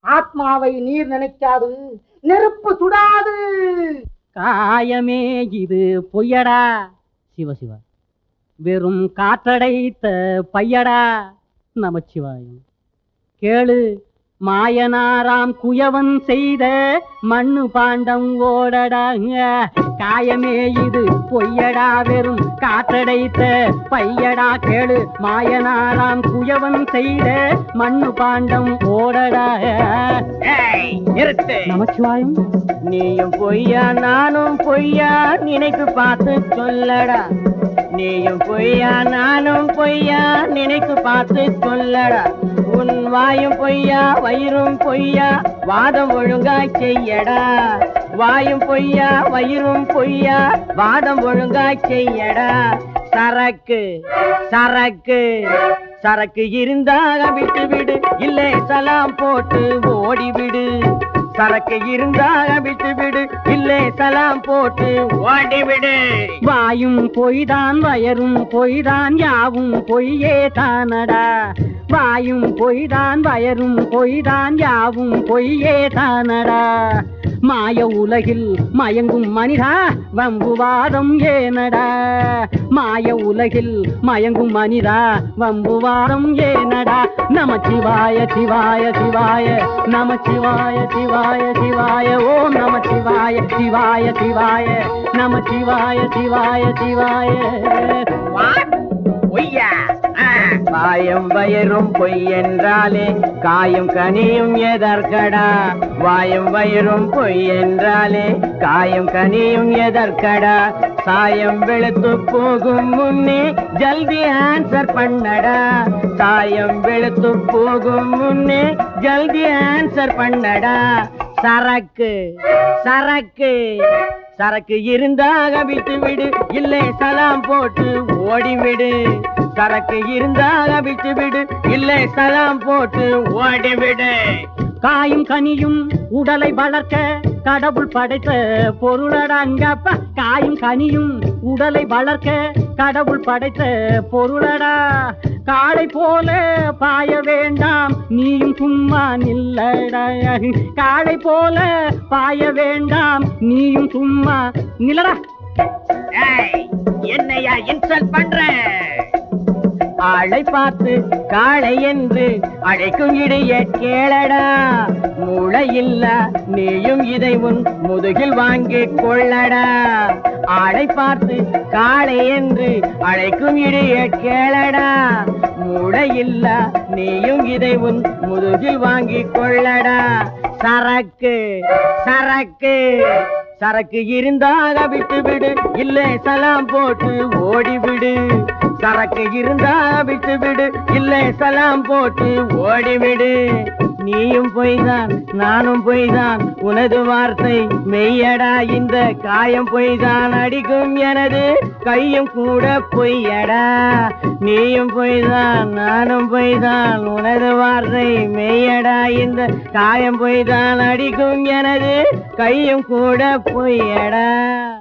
ஆத்மாவை நீர் நினைக்காது, நெருப்பு சுடாது. காயமே இது பொய்யடா சிவசிவா, வெறும் காற்றடைத்த பையடா நமச்சிவாயம். கேளு, மாயனாராம் குயவன் செய்த மண்ணு பாண்டம் ஓடடா. காயமே இது பொய்யடா, வெறும் காற்றடைத்த பையடா. கேளு, மாயனாராம் குயவன் செய்த மண்ணு பாண்டம் ஓடடா. நமச்சிவாயம். நீயும் பொய்யா நானும் பொய்யா, நினைத்து பார்த்து சொல்லடா. நீயும் பொய்யா நானும் பொய்யா, நினைத்து பார்த்து சொல்லடா. உன் வாயும் பொய்யா வயிறும் பொய்யா, வாதம் ஒழுங்காய் செய்யடா. வாயும் பொய்யா வயிறும் பொய்யா, வாதம் ஒழுங்காய் செய்யடா. சரக்கு சரக்கு சரக்கு இருந்தாக விட்டு விடு, இல்லை சலாம் போட்டு ஓடிவிடு. சரக்கு இருந்தாக விட்டு விடு, இல்லை சலாம் போட்டு ஓடிவிடு. வாயும் பொய்தான் வயரும் பொய்தான், யாவும் பொய்யே தானடா. வாயும் பொய்தான் வயரும் பொய்தான், யாவும் பொய்யே தானடா. மாய உலகில் மயங்கும் மனிதா, வம்புவாதம் ஏனடா. மாய உலகில் மயங்கும் மனிதா, வம்புவாதம் ஏனடா. நமச்சிவாய சிவாய சிவாய, நமச்சிவாய சிவாய சிவாய, ஓம் நமச்சிவாய சிவாய சிவாய, நமச்சிவாய சிவாய சிவாய. வாயும் வயிறும் பொய் என்றாலே காயும் கனியும் எதற்கடா. வாயும் வயிறும் பொய் என்றாலே காயும் கனியும் எதற்கடா. சாயம் வெளுத்து போகும் முன்னே ஜல்தி ஆன்சர் பண்ணடா. சாயம் வெளுத்து போகும் முன்னே ஜல்தி ஆன்சர் பண்ணடா. சரக்கு சரக்கு சரக்கு இருந்தாக விட்டு விடு, இல்லை சலாம் போட்டு ஓடிவிடு. சரக்கு இருந்தாக விட்டு விடு, இல்லை சலாம் போட்டு ஓடிவிடு. காயும் கனியும் உடலை வளர்க்க கடவுள் படைத்த பொருளடாங்கப்பா. காயும் கனியும் உடலை வளர்க்க கடவுள் படைத்த பொருளடா. காளை போல பாய வேண்டாம், நீயும் சும்மா நில்லடா. காளை போல பாய வேண்டாம், நீயும் சும்மா நில்லடா. என்னையா இன்சல்ட் பண்ற? ஆளை பார்த்து காளை என்று அழைக்கும் இடைய கேளடா. மூளையில்ல நீயும் இதை உன் முதுகில் வாங்கி கொள்ளடா. ஆளை பார்த்து காளை என்று அழைக்கும் இடைய கேளடா. மூளையில்ல நீயும் இதை உன் முதுகில் வாங்கி கொள்ளடா. சரக்கு சரக்கு சரக்கு இருந்தாக விட்டு விடு, இல்லை சலாம் போட்டு ஓடிவிடு. சரக்கு இருந்தா விட்டு விடு, இல்லை சலாம் போட்டு ஓடிவிடு. நீயும் பொய்தான் நானும் பொய்தான், உனது வார்த்தை மெய்யடா. இந்த காயம் பொய்தான், அடிக்கும் எனது கையும் கூட பொய்யடா. நீயும் பொய்தான் நானும் பொய்தான், உனது வார்த்தை மெய்யடா. இந்த காயம் பொய்தான், அடிக்கும் எனது கையும் கூட பொய்யடா.